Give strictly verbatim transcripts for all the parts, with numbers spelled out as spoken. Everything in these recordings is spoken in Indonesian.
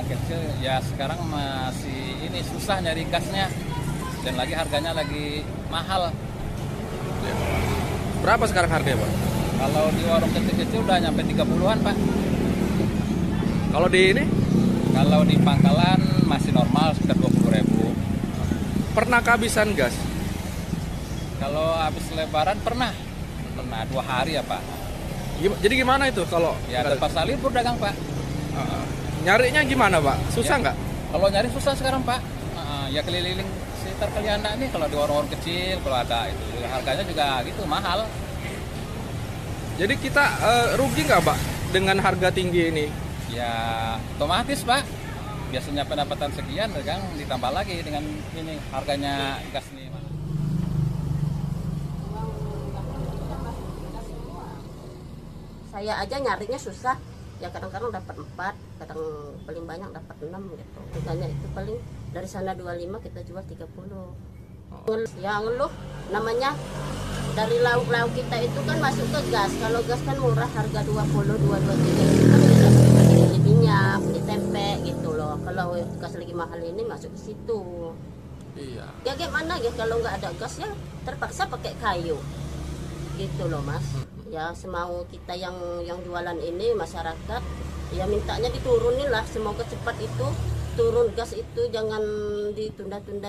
pedagang kecil ya sekarang masih ini susah nyari gasnya dan lagi harganya lagi mahal. Berapa sekarang harganya, Pak? Kalau di warung kecil-kecil udah nyampe tiga puluhan, Pak. Kalau di ini? Kalau di pangkalan masih normal sekitar dua puluh ribu. Pernah kehabisan gas? Kalau habis lebaran pernah. Pernah dua hari ya, Pak. Gim- Jadi gimana itu kalau Ya terpaksa libur dagang, Pak. Uh, nyarinya gimana, Pak? Susah Ya, nggak? Kalau nyari susah sekarang, Pak. Uh, ya keliling sekitar Kalianda nih kalau di warung-warung kecil kalau ada itu harganya juga gitu mahal. Jadi kita uh, rugi nggak, Pak, dengan harga tinggi ini? Ya otomatis, Pak. Biasanya pendapatan sekian dagang ditambah lagi dengan ini harganya gas nih. Saya aja nyarinya susah, ya kadang-kadang dapat empat, kadang paling banyak dapat enam gitu. Harganya itu paling dari sana dua puluh lima kita jual tiga puluh. Ya ngeluh namanya dari lauk-lauk kita itu kan masuk ke gas. Kalau gas kan murah harga dua puluh, dua puluh tiga itu kan bisa beli minyak, beli tempe gitu loh. Kalau gas lagi mahal ini masuk ke situ. Iya. Ya gimana ya kalau nggak ada gas ya terpaksa pakai kayu. Gitu loh, Mas. Ya semau kita yang yang jualan ini masyarakat ya mintanya diturunin lah, semoga cepat itu turun gas itu, jangan ditunda-tunda.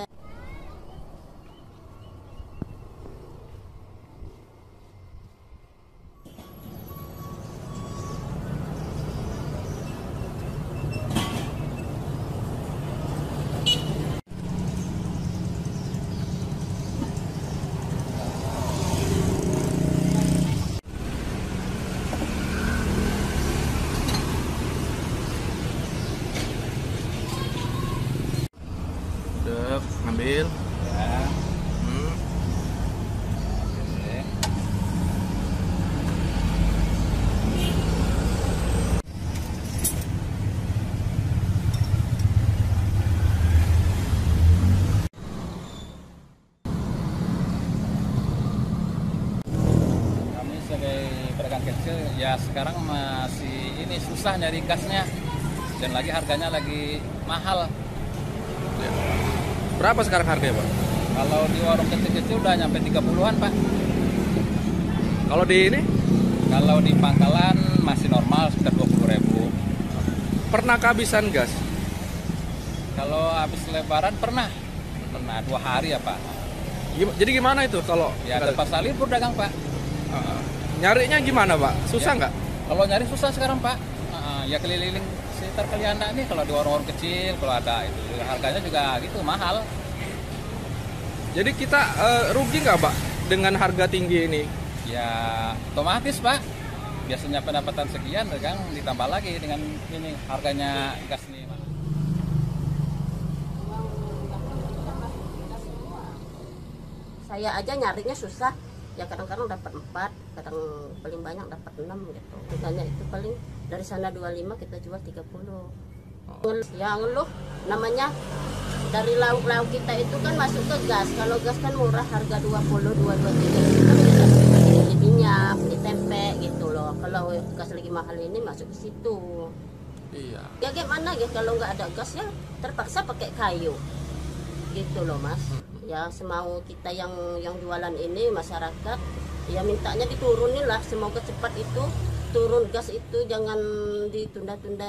Udah, ngambil. Ya. Hmm. Oke. Kami sebagai pedagang kecil ya sekarang masih ini susah nyari gasnya dan lagi harganya lagi mahal. Berapa sekarang harganya, Pak? Kalau di warung kecil-kecil udah nyampe tiga puluhan, Pak. Kalau di ini? Kalau di pangkalan masih normal sekitar dua puluh ribu. Pernah kehabisan gas? Kalau habis lebaran pernah. Pernah dua hari ya, Pak. Gim- Jadi gimana itu kalau Ya terpaksa libur dagang, Pak. uh, nyarinya gimana, Pak? Susah Ya. nggak? Kalau nyari susah sekarang, Pak. Uh, ya keliling sekitar Kalianda nih kalau di warung-warung kecil kalau ada itu harganya juga gitu mahal. Jadi kita uh, rugi nggak, Pak, dengan harga tinggi ini? Ya otomatis, Pak. Biasanya pendapatan sekian dagang ditambah lagi dengan ini harganya gas nih, Pak. Saya aja nyarinya susah, ya kadang-kadang dapat empat, kadang paling banyak dapat enam gitu. Harganya itu paling dari sana dua puluh lima kita jual tiga puluh. Ya ngeluh namanya dari lauk-lauk kita itu kan masuk ke gas. Kalau gas kan murah harga dua puluh, dua puluh tiga itu kan bisa beli minyak, beli tempe gitu loh. Kalau gas lagi mahal ini masuk ke situ. Iya. Ya gimana ya kalau nggak ada gas ya terpaksa pakai kayu. Gitu loh, Mas. Ya semau kita yang yang jualan ini masyarakat ya mintanya diturunin lah, semoga cepat itu turun gas itu, jangan ditunda-tunda.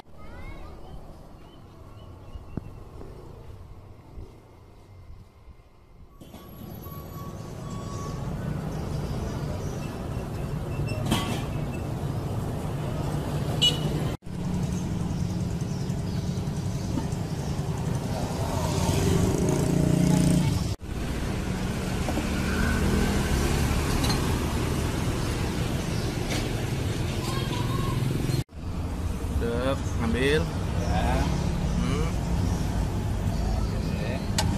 Udah, ngambil. Ya. Hmm. Oke.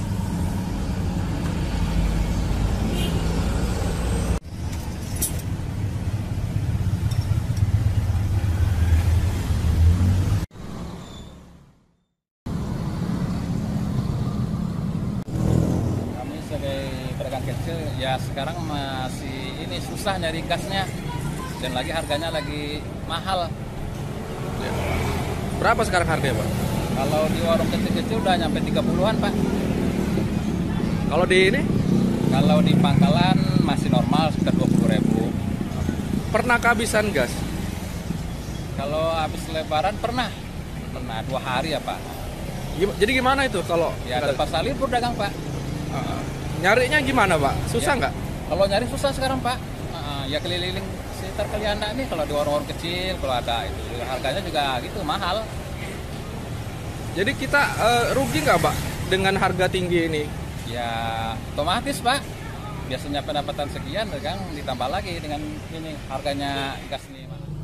Kami sebagai pedagang kecil ya sekarang masih ini susah nyari gasnya dan lagi harganya lagi mahal. Berapa sekarang harganya, Pak? Kalau di warung kecil-kecil udah nyampe tiga puluhan, Pak. Kalau di ini Kalau di pangkalan masih normal sekitar dua puluh ribu. pernah kehabisan gas? Kalau habis lebaran pernah. Pernah dua hari ya, Pak. Gim- Jadi gimana itu kalau Ya ada pasar libur dagang, Pak. Uh, nyarinya gimana, Pak? Susah Ya. nggak? Kalau nyari susah sekarang, Pak. Uh, ya keliling sekitar Kalianda nih kalau di warung-warung kecil kalau ada itu. Harganya juga gitu mahal. Jadi kita uh, rugi nggak, Pak, dengan harga tinggi ini? Ya otomatis, Pak. Biasanya pendapatan sekian dagang ditambah lagi dengan ini harganya gas nih.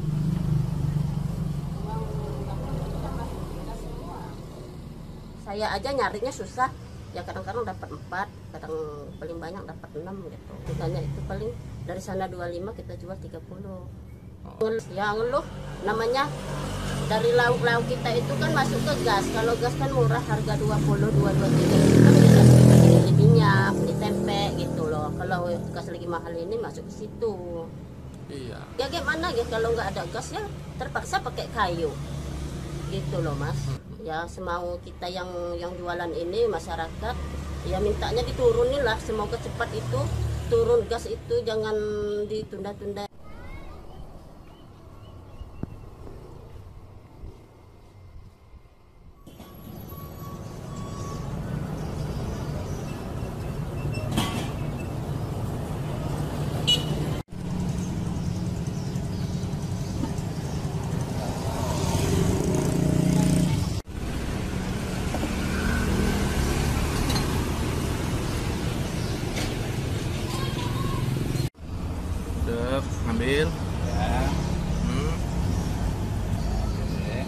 Saya aja nyarinya susah, ya kadang-kadang dapat empat, kadang paling banyak dapat enam gitu. Harganya itu paling dari sana dua puluh lima kita jual tiga puluh. Ya ngeluh namanya dari lauk-lauk kita itu kan masuk ke gas. Kalau gas kan murah harga dua puluh, dua puluh tiga itu kan bisa beli minyak, beli tempe gitu loh. Kalau gas lagi mahal ini masuk ke situ. Iya. Ya gimana ya kalau nggak ada gas ya terpaksa pakai kayu gitu loh Mas. Ya semau kita yang yang jualan ini masyarakat ya mintanya diturunin lah, semoga cepat itu turun gas itu, jangan ditunda-tunda. Udah, ambil. Ya. Hmm. Oke.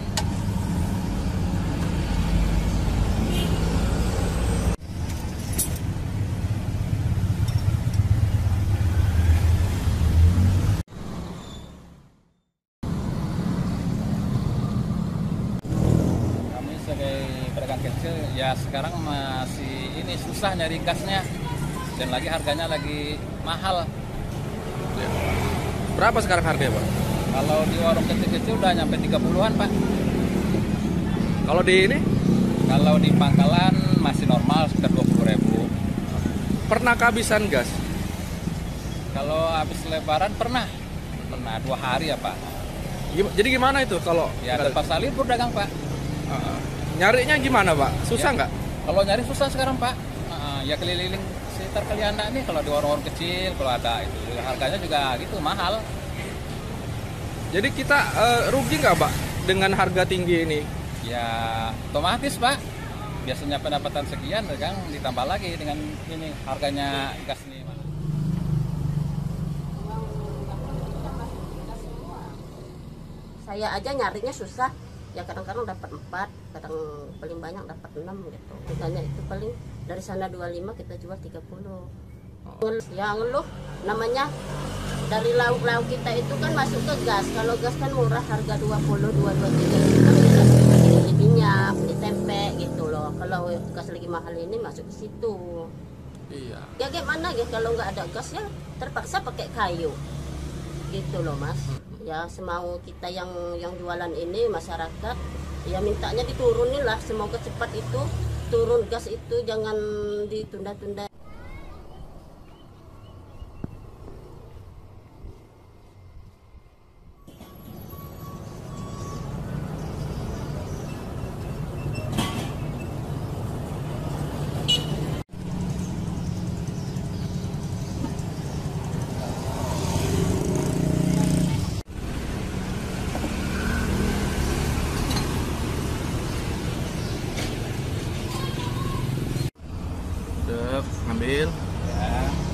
Kami sebagai pedagang kecil ya sekarang masih ini susah nyari gasnya dan lagi harganya lagi mahal. Ya. Berapa sekarang harganya, Pak? Kalau di warung kecil-kecil udah nyampe tiga puluhan, Pak. Kalau di ini Kalau di pangkalan masih normal sekitar dua puluh ribu. pernah kehabisan gas? Kalau habis lebaran pernah. Pernah dua hari ya, Pak. Gim- Jadi gimana itu kalau Ya ada pasar libur dagang, Pak. uh, nyarinya gimana, Pak? Susah Ya. nggak? Kalau nyari susah sekarang, Pak. Uh, ya keliling sekitar Kalianda nih kalau di warung-warung kecil kalau ada itu. Harganya juga gitu mahal. Jadi kita uh, rugi nggak, Pak, dengan harga tinggi ini? Ya otomatis, Pak. Biasanya pendapatan sekian dagang ditambah lagi dengan ini harganya gas nih. Saya aja nyarinya susah, ya kadang-kadang dapat empat, kadang paling banyak dapat enam gitu. Harganya itu paling dari sana dua puluh lima kita jual tiga puluh. Ya ngeluh namanya dari lauk-lauk kita itu kan masuk ke gas. Kalau gas kan murah harga dua puluh, dua puluh tiga itu kan bisa beli minyak, beli tempe gitu loh. Kalau gas lagi mahal ini masuk ke situ. Iya. Ya gimana ya kalau nggak ada gas ya terpaksa pakai kayu gitu loh Mas. Ya semau kita yang yang jualan ini masyarakat ya mintanya diturunin lah, semoga cepat itu turun gas itu, jangan ditunda-tunda. Udah, ambil. Ya.